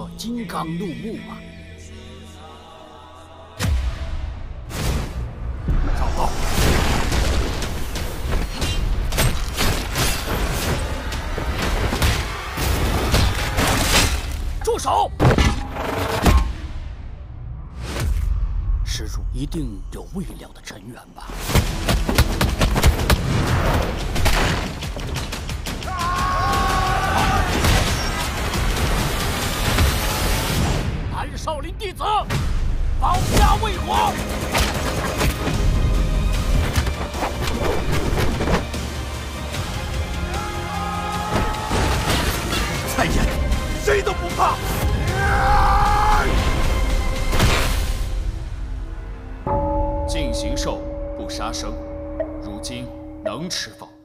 金刚怒目吗？上号！住手！施主一定有未了的尘缘吧？ 少林弟子，保家卫国。蔡燕，谁都不怕。 尽形兽，不杀生，如今能吃否？